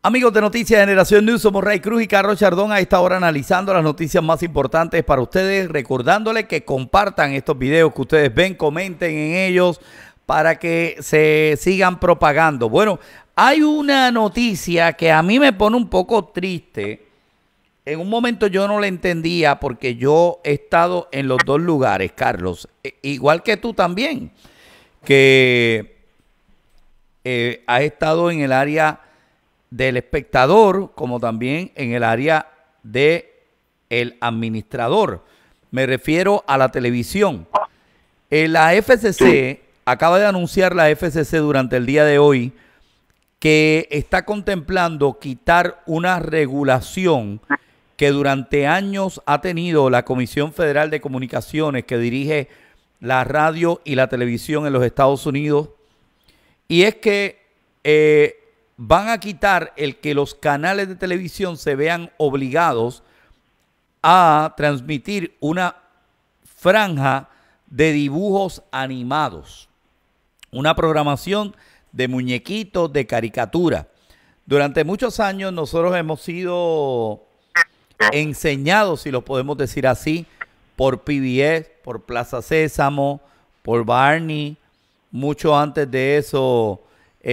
Amigos de Noticias Generación News, somos Ray Cruz y Carlos Chardón a esta hora analizando las noticias más importantes para ustedes, recordándoles que compartan estos videos que ustedes ven, comenten en ellos para que se sigan propagando. Bueno, hay una noticia que a mí me pone un poco triste. En un momento yo no la entendía porque yo he estado en los dos lugares, Carlos, igual que tú también, que has estado en el área del espectador como también en el área de el administrador. Me refiero a la televisión. La FCC, acaba de anunciar la FCC durante el día de hoy que está contemplando quitar una regulación que durante años ha tenido la Comisión Federal de Comunicaciones que dirige la radio y la televisión en los Estados Unidos. Y es que van a quitar el que los canales de televisión se vean obligados a transmitir una franja de dibujos animados, una programación de muñequitos, de caricatura. Durante muchos años nosotros hemos sido enseñados, si lo podemos decir así, por PBS, por Plaza Sésamo, por Barney. Mucho antes de eso,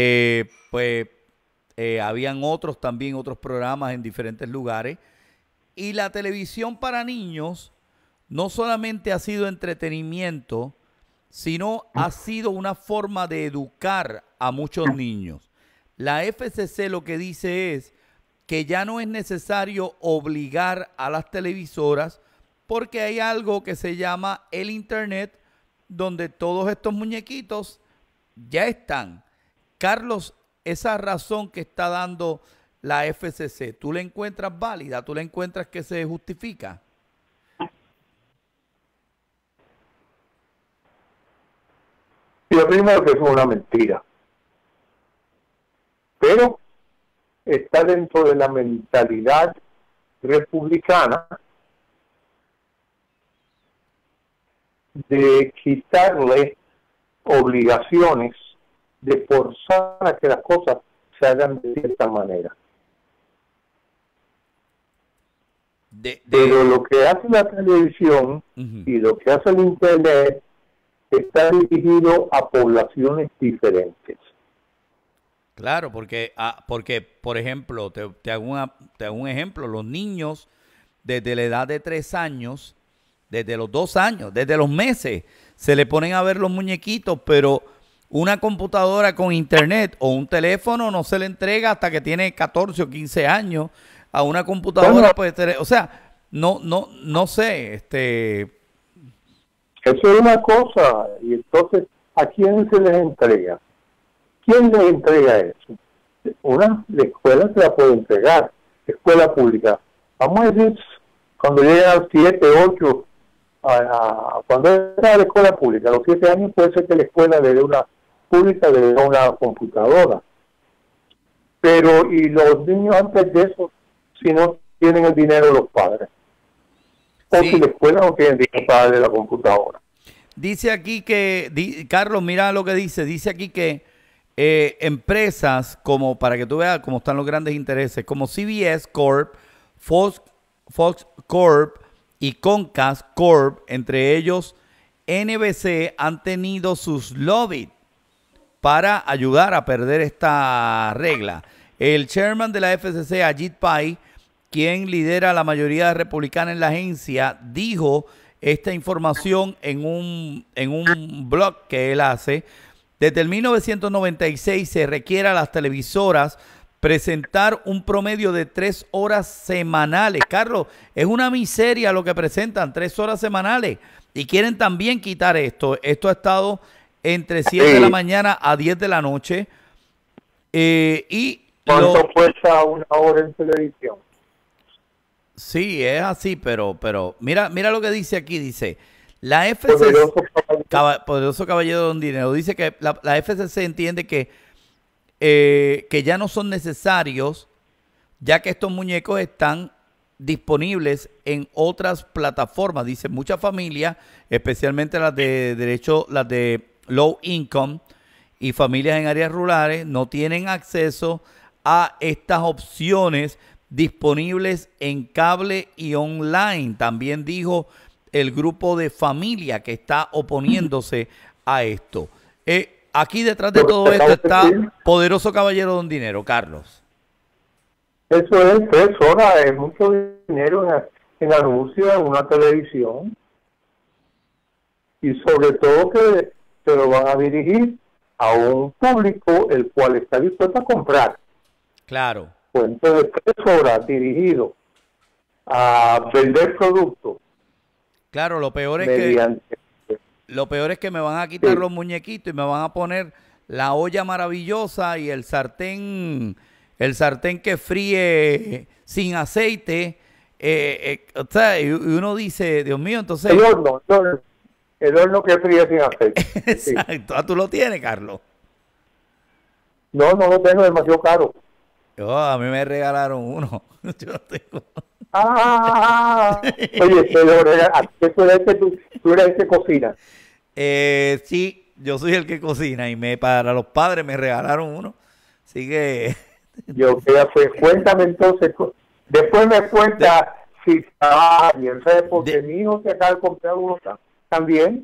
habían otros también, otros programas en diferentes lugares. Y la televisión para niños no solamente ha sido entretenimiento, sino ha sido una forma de educar a muchos niños. La FCC lo que dice es que ya no es necesario obligar a las televisoras porque hay algo que se llama el Internet, donde todos estos muñequitos ya están. Carlos, esa razón que está dando la FCC, ¿tú la encuentras válida? ¿Tú la encuentras que se justifica? Yo primero que es una mentira, pero está dentro de la mentalidad republicana de quitarle obligaciones, de forzar a que las cosas se hagan de cierta manera. Pero lo que hace la televisión y lo que hace el Internet está dirigido a poblaciones diferentes. Claro, porque por ejemplo, te hago un ejemplo, los niños desde la edad de 3 años, desde los 2 años, desde los meses, se le ponen a ver los muñequitos, pero una computadora con internet o un teléfono no se le entrega hasta que tiene 14 o 15 años. A una computadora puede tener, o sea, no sé, Eso es una cosa, y entonces, ¿a quién se les entrega? ¿Quién les entrega eso? La escuela se la puede entregar, escuela pública. Vamos a decir, cuando lleguen a los 7, 8, cuando entra a la escuela pública, a los 7 años puede ser que la escuela le dé una pública, le dé una computadora. Pero, ¿y los niños antes de eso, si no tienen el dinero de los padres? O sí. si la escuela no tiene dinero para darle la computadora. Dice aquí que, Carlos, mira lo que dice aquí que empresas como, para que tú veas cómo están los grandes intereses, como CBS Corp, Fox Corp y Comcast Corp, entre ellos NBC, han tenido sus lobbies para ayudar a perder esta regla. El chairman de la FCC, Ajit Pai, quien lidera la mayoría republicana en la agencia, dijo esta información en un blog que él hace. Desde el 1996 se requiere a las televisoras presentar un promedio de 3 horas semanales. Carlos, es una miseria lo que presentan, 3 horas semanales. Y quieren también quitar esto. Esto ha estado entre 7 de la mañana a 10 de la noche. ¿Cuánto cuesta una hora en televisión? Sí, es así, pero mira lo que dice aquí. Dice, la FCC, poderoso caballero don dinero, dice que la FCC entiende que ya no son necesarios, ya que estos muñecos están disponibles en otras plataformas. Dice, muchas familias, especialmente las de low income y familias en áreas rurales, no tienen acceso a estas opciones disponibles en cable y online. También dijo el grupo de familia que está oponiéndose a esto. Aquí detrás de todo esto está Poderoso Caballero Don Dinero, Carlos. Eso es 3 horas, es mucho dinero en anuncios en una televisión. Y sobre todo que se lo van a dirigir a un público el cual está dispuesto a comprar. Claro. Pues entonces 3 horas dirigido a vender productos. Claro, lo peor es que me van a quitar los muñequitos y me van a poner la olla maravillosa y el sartén que fríe sin aceite. O sea, y uno dice, Dios mío, entonces... El horno que fríe sin aceite. Exacto. Sí. ¿Tú lo tienes, Carlos? No lo tengo, demasiado caro. A mí me regalaron uno. Yo lo tengo. Oye, tú eres el que cocina. Sí, yo soy el que cocina y para los padres me regalaron uno. Así que... Cuéntame entonces. Después me cuenta si trabaja bien, ¿sabes? Porque mi hijo se acaba de comprar uno también.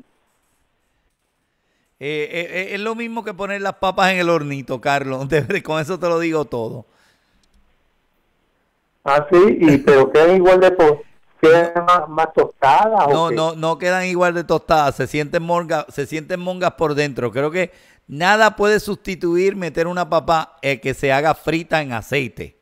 Es lo mismo que poner las papas en el hornito, Carlos. Con eso te lo digo todo. Sí, pero quedan igual quedan más tostadas. No quedan igual de tostadas. Se sienten mongas por dentro. Creo que nada puede sustituir meter una papa que se haga frita en aceite.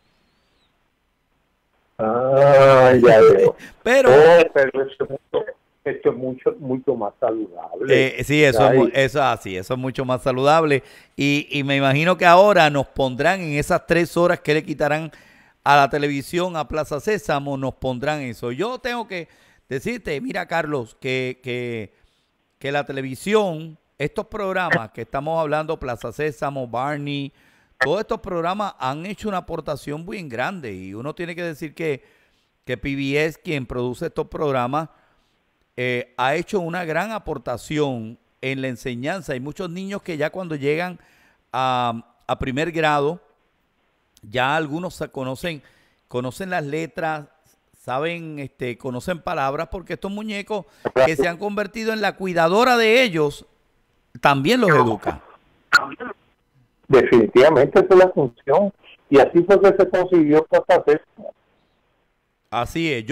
Ya veo. Pero esto es mucho más saludable. Sí, eso es mucho más saludable. Y me imagino que ahora nos pondrán en esas 3 horas que le quitarán a la televisión, a Plaza Sésamo, nos pondrán eso. Yo tengo que decirte, mira, Carlos, que la televisión, estos programas que estamos hablando, Plaza Sésamo, Barney, todos estos programas han hecho una aportación muy grande. Y uno tiene que decir que PBS, quien produce estos programas, ha hecho una gran aportación en la enseñanza. Hay muchos niños que ya cuando llegan a primer grado, ya algunos conocen las letras, saben, conocen palabras, porque estos muñecos que se han convertido en la cuidadora de ellos, también los educa. Definitivamente esa es la función. Y así fue que se consiguió Plaza Sésamo. Así es.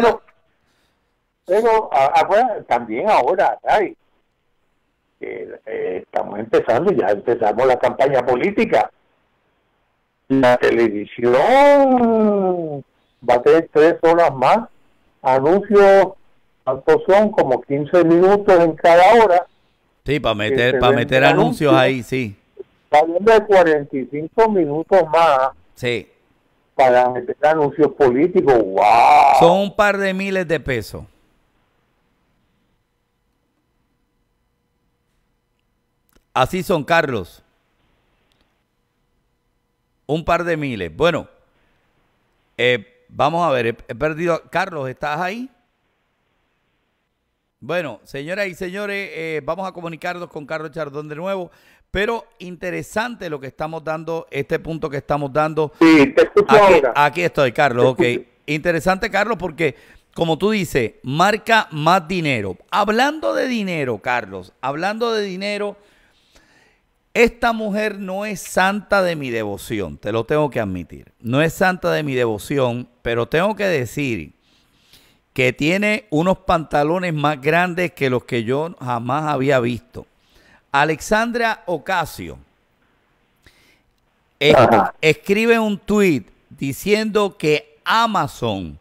Pero también ahora, ¿sabes? Estamos empezando, ya empezamos la campaña política. La televisión va a tener 3 horas más. Anuncios, ¿cuántos son? Como 15 minutos en cada hora. Sí, para meter anuncios ahí, sí. Saliendo de 45 minutos más. Sí. Para meter anuncios políticos. ¡Wow! Son un par de miles de pesos. Así son, Carlos. Un par de miles. Bueno, vamos a ver. He perdido. Carlos, ¿estás ahí? Bueno, señoras y señores, vamos a comunicarnos con Carlos Chardón de nuevo. Pero interesante lo que estamos dando, este punto que estamos dando. Sí, te escucho ahora. Aquí estoy, Carlos. Ok. Interesante, Carlos, porque como tú dices, marca más dinero. Hablando de dinero, Carlos, hablando de dinero, esta mujer no es santa de mi devoción, te lo tengo que admitir. No es santa de mi devoción, pero tengo que decir que tiene unos pantalones más grandes que los que yo jamás había visto. Alexandra Ocasio escribe un tweet diciendo que Amazon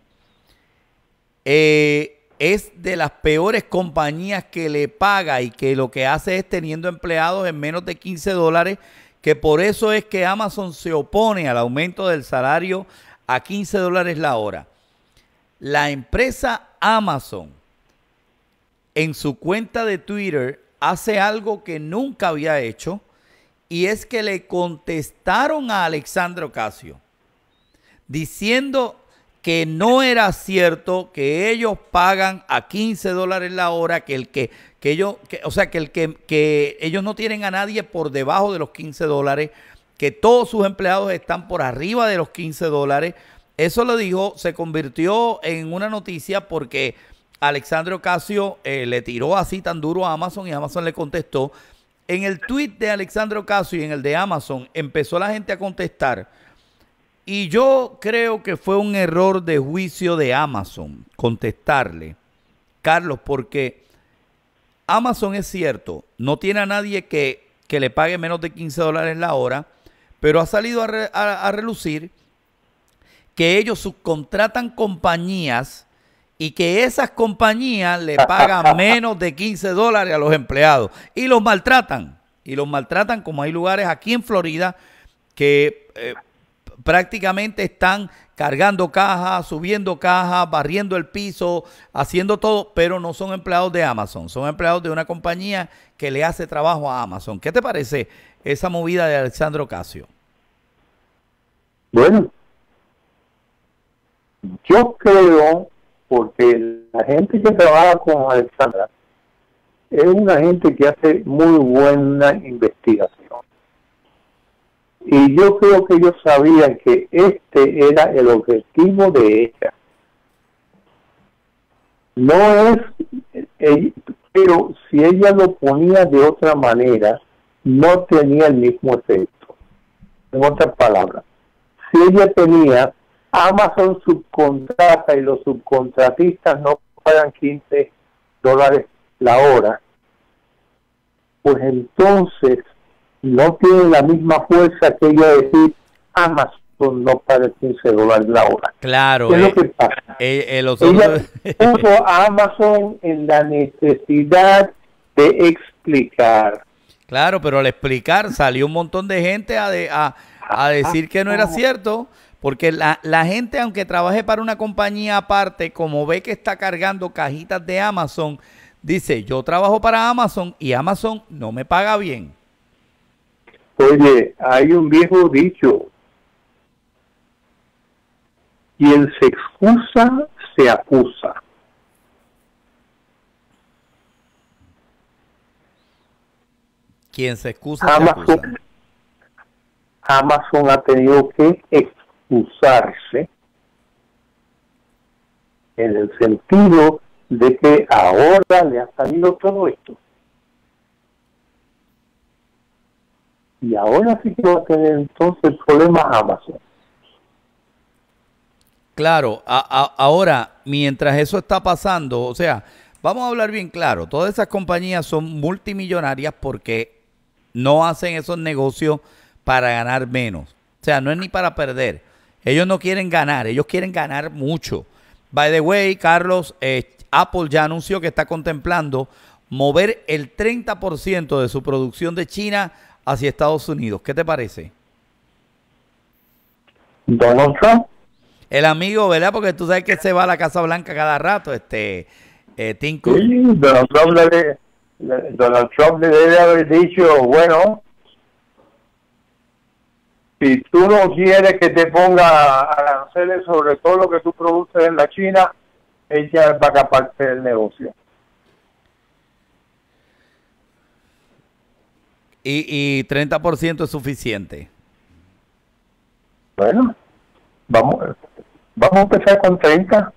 es de las peores compañías que le paga y que lo que hace es teniendo empleados en menos de $15, que por eso es que Amazon se opone al aumento del salario a $15 la hora. La empresa Amazon en su cuenta de Twitter hace algo que nunca había hecho, y es que le contestaron a Alexandra Ocasio diciendo que no era cierto que ellos pagan a $15 la hora, que ellos no tienen a nadie por debajo de los $15, que todos sus empleados están por arriba de los $15. Eso lo dijo, se convirtió en una noticia porque Alexandre Ocasio le tiró así tan duro a Amazon y Amazon le contestó. En el tweet de Alexandre Ocasio y en el de Amazon empezó la gente a contestar. Y yo creo que fue un error de juicio de Amazon contestarle, Carlos, porque Amazon es cierto, no tiene a nadie que le pague menos de $15 la hora, pero ha salido a relucir que ellos subcontratan compañías y que esas compañías le pagan menos de $15 a los empleados y los maltratan. Y los maltratan como hay lugares aquí en Florida que prácticamente están cargando cajas, subiendo cajas, barriendo el piso, haciendo todo, pero no son empleados de Amazon, son empleados de una compañía que le hace trabajo a Amazon. ¿Qué te parece esa movida de Alexandre Ocasio? Bueno, yo creo, porque la gente que trabaja con Alexandra es una gente que hace muy buena investigación. Y yo creo que ellos sabían que este era el objetivo de ella. No es, pero si ella lo ponía de otra manera, no tenía el mismo efecto. En otras palabras, si ella tenía Amazon subcontrata y los subcontratistas no pagan $15 la hora, pues entonces no tiene la misma fuerza que ella decir Amazon no paga $15 la hora. Claro. ¿Qué es lo que pasa? Ella puso a Amazon en la necesidad de explicar. Claro, pero al explicar salió un montón de gente a decir que no era cierto, porque la gente, aunque trabaje para una compañía aparte, como ve que está cargando cajitas de Amazon, dice, yo trabajo para Amazon y Amazon no me paga bien. Oye, hay un viejo dicho, quien se excusa, se acusa. Quien se excusa, se acusa. Amazon ha tenido que excusarse en el sentido de que ahora le ha salido todo esto. Y ahora sí que va a tener entonces problemas Amazon. Claro, ahora, mientras eso está pasando, o sea, vamos a hablar bien claro, todas esas compañías son multimillonarias porque no hacen esos negocios para ganar menos. O sea, no es ni para perder. Ellos no quieren ganar, ellos quieren ganar mucho. By the way, Carlos, Apple ya anunció que está contemplando mover el 30% de su producción de China hacia Estados Unidos. ¿Qué te parece? Donald Trump. El amigo, ¿verdad? Porque tú sabes que se va a la Casa Blanca cada rato, Tim Cook. Sí, Donald Trump le debe haber dicho, bueno, si tú no quieres que te ponga aranceles sobre todo lo que tú produces en la China, ella va a parte del negocio. Y 30% es suficiente. Bueno, vamos a empezar con 30.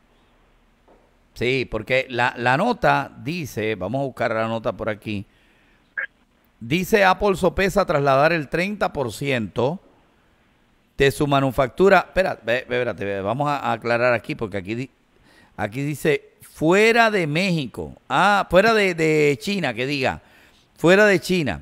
Sí, porque la nota dice, vamos a buscar la nota por aquí, dice Apple sopesa trasladar el 30% de su manufactura. Espérate, vamos a aclarar aquí, porque aquí dice fuera de México. Fuera de China, que diga, fuera de China.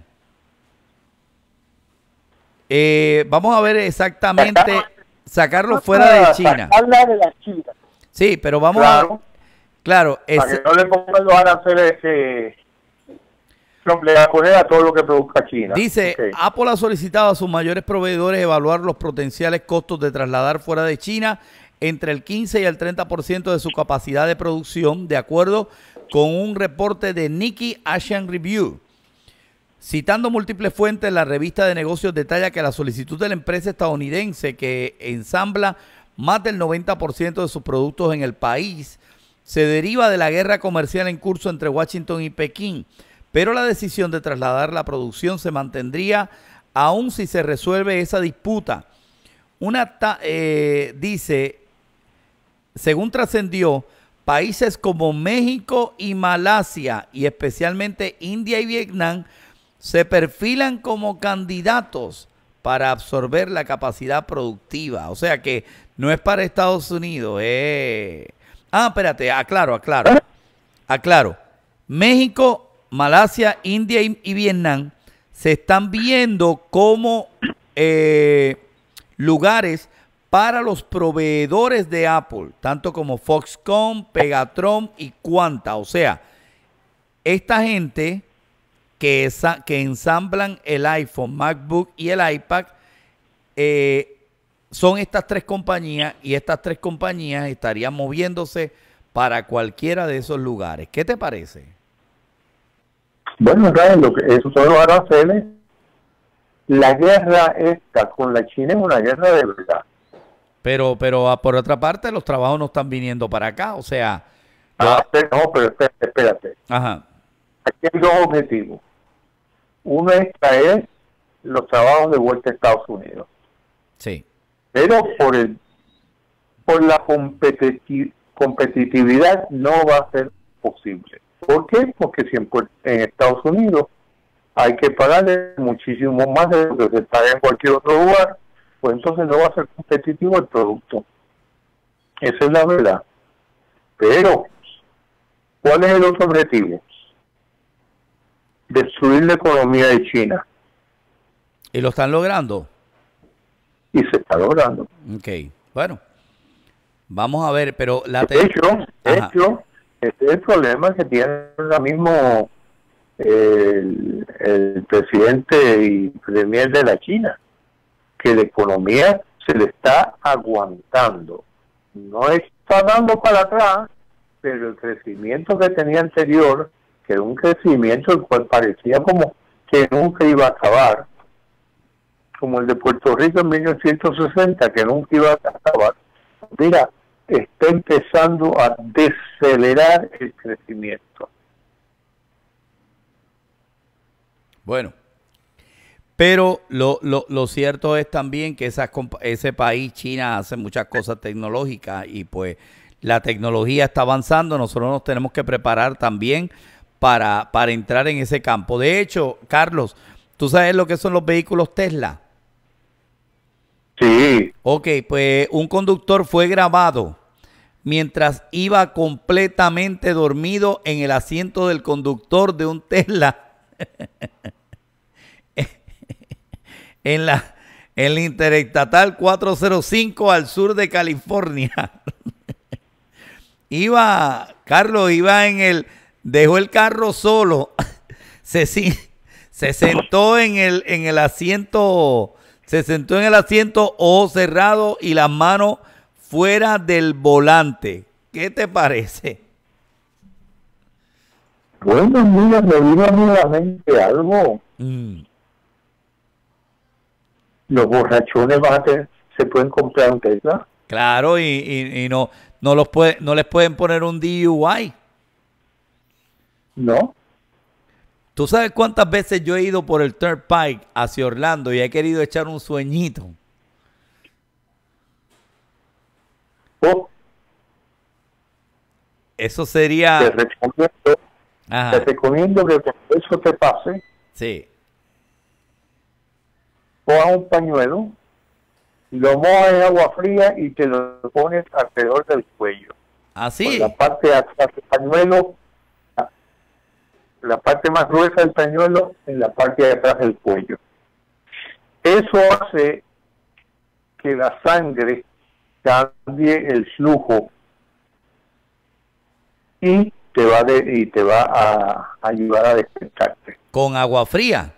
Vamos a ver exactamente, sacarlo fuera de China. Sacarla de la China. Sí, pero vamos Claro, para que no le pongan los aranceles que Trump le va a poner a todo lo que produzca China. Dice, okay. Apple ha solicitado a sus mayores proveedores evaluar los potenciales costos de trasladar fuera de China entre el 15 y el 30% de su capacidad de producción, de acuerdo con un reporte de Nikkei Asian Review. Citando múltiples fuentes, la revista de negocios detalla que la solicitud de la empresa estadounidense, que ensambla más del 90% de sus productos en el país, se deriva de la guerra comercial en curso entre Washington y Pekín, pero la decisión de trasladar la producción se mantendría aun si se resuelve esa disputa. Dice, según trascendió, países como México y Malasia, y especialmente India y Vietnam, se perfilan como candidatos para absorber la capacidad productiva. O sea que no es para Estados Unidos. Espérate, aclaro. México, Malasia, India y Vietnam se están viendo como lugares para los proveedores de Apple, tanto como Foxconn, Pegatron y Quanta. O sea, esta gente que ensamblan el iPhone, MacBook y el iPad, son estas tres compañías, y estas tres compañías estarían moviéndose para cualquiera de esos lugares. ¿Qué te parece? Bueno, lo que eso son los aranceles. La guerra esta con la China es una guerra de verdad. Pero por otra parte, los trabajos no están viniendo para acá, o sea... pero espérate. Ajá. Aquí hay dos objetivos. Uno es traer los trabajos de vuelta a Estados Unidos. Sí. Pero por la competitividad no va a ser posible. ¿Por qué? Porque siempre en Estados Unidos hay que pagarle muchísimo más de lo que se paga en cualquier otro lugar, pues entonces no va a ser competitivo el producto. Esa es la verdad. Pero, ¿cuál es el otro objetivo? Destruir la economía de China. ¿Y lo están logrando? Y se está logrando. Ok, bueno. Vamos a ver, pero de hecho, este es el problema que tiene ahora mismo el presidente y premier de la China, que la economía se le está aguantando. No está dando para atrás, pero el crecimiento que tenía anterior, que era un crecimiento el cual parecía como que nunca iba a acabar, como el de Puerto Rico en 1960, que nunca iba a acabar. Mira, está empezando a decelerar el crecimiento. Bueno, pero lo cierto es también que ese país, China, hace muchas cosas tecnológicas, y pues la tecnología está avanzando. Nosotros nos tenemos que preparar también para entrar en ese campo. De hecho, Carlos, ¿tú sabes lo que son los vehículos Tesla? Sí. Ok, pues un conductor fue grabado mientras iba completamente dormido en el asiento del conductor de un Tesla en la Interestatal 405 al sur de California. Dejó el carro solo, se sentó en el asiento, ojos cerrados y las manos fuera del volante. ¿Qué te parece? Bueno, mira, me vino a mí a la mente algo. Los borrachones se pueden comprar un Tesla. Claro, y no les pueden poner un DUI. No. ¿Tú sabes cuántas veces yo he ido por el Turnpike hacia Orlando y he querido echar un sueñito? Eso sería... Te recomiendo que cuando eso te pase, sí, cojas un pañuelo, lo mojas en agua fría y te lo pones alrededor del cuello. ¿Así? La parte de atrás del pañuelo, la parte más gruesa del pañuelo en la parte de atrás del cuello. Eso hace que la sangre cambie el flujo y te va a ayudar a despertarte. ¿Con agua fría?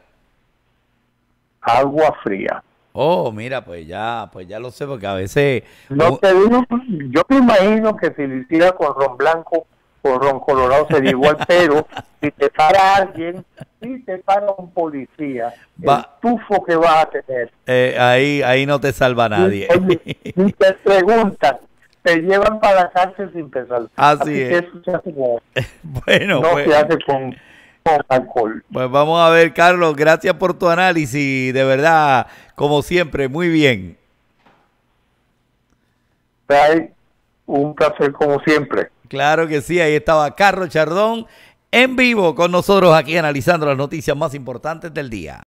Agua fría. Oh, mira, pues ya lo sé, porque a veces... No te digo, yo me imagino que si lo hiciera con ron blanco o ron colorado sería igual, pero si te para alguien, si te para un policía, el tufo que vas a tener. Ahí no te salva nadie. Y te preguntan, te llevan para la cárcel sin pensar. Así es. Que eso se hace como, bueno, no pues, se hace con con alcohol. Pues vamos a ver, Carlos, gracias por tu análisis, de verdad, como siempre, muy bien. Trae un placer como siempre. Claro que sí, ahí estaba Carlos Chardón en vivo con nosotros aquí analizando las noticias más importantes del día.